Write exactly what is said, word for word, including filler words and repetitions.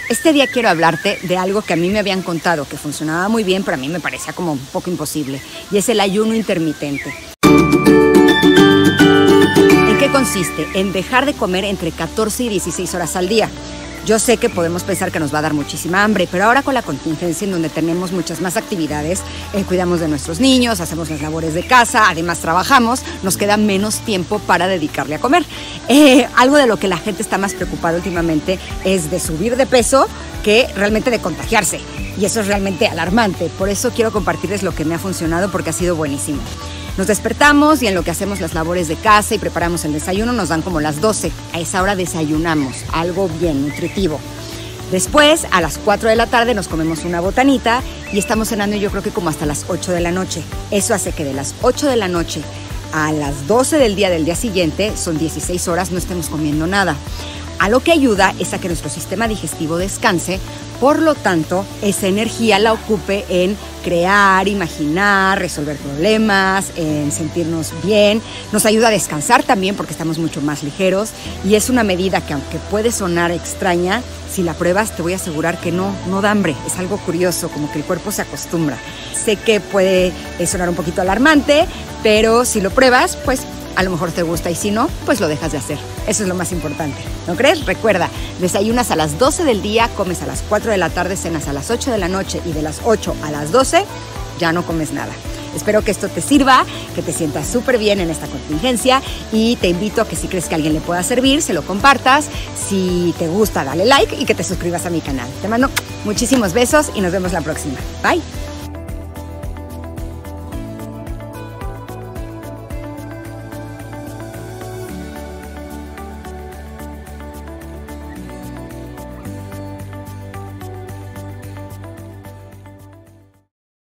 Este día quiero hablarte de algo que a mí me habían contado que funcionaba muy bien, pero a mí me parecía como un poco imposible, y es el ayuno intermitente. ¿En qué consiste? En dejar de comer entre catorce y dieciséis horas al día. Yo sé que podemos pensar que nos va a dar muchísima hambre, pero ahora con la contingencia en donde tenemos muchas más actividades, eh, cuidamos de nuestros niños, hacemos las labores de casa, además trabajamos, nos queda menos tiempo para dedicarle a comer. Eh, algo de lo que la gente está más preocupada últimamente es de subir de peso que realmente de contagiarse. Y eso es realmente alarmante. Por eso quiero compartirles lo que me ha funcionado porque ha sido buenísimo. Nos despertamos y en lo que hacemos las labores de casa y preparamos el desayuno nos dan como las doce. A esa hora desayunamos, algo bien nutritivo. Después, a las cuatro de la tarde nos comemos una botanita y estamos cenando yo creo que como hasta las ocho de la noche. Eso hace que de las ocho de la noche a las doce del día del día siguiente, son dieciséis horas, no estemos comiendo nada. A lo que ayuda es a que nuestro sistema digestivo descanse, por lo tanto, esa energía la ocupe en crear, imaginar, resolver problemas, en sentirnos bien. Nos ayuda a descansar también porque estamos mucho más ligeros y es una medida que, aunque puede sonar extraña, si la pruebas te voy a asegurar que no, no da hambre. Es algo curioso, como que el cuerpo se acostumbra. Sé que puede sonar un poquito alarmante, pero si lo pruebas, pues a lo mejor te gusta y si no, pues lo dejas de hacer. Eso es lo más importante, ¿no crees? Recuerda, desayunas a las doce del día, comes a las cuatro de la tarde, cenas a las ocho de la noche y de las ocho a las doce ya no comes nada. Espero que esto te sirva, que te sientas súper bien en esta contingencia y te invito a que si crees que a alguien le pueda servir, se lo compartas. Si te gusta, dale like y que te suscribas a mi canal. Te mando muchísimos besos y nos vemos la próxima. Bye.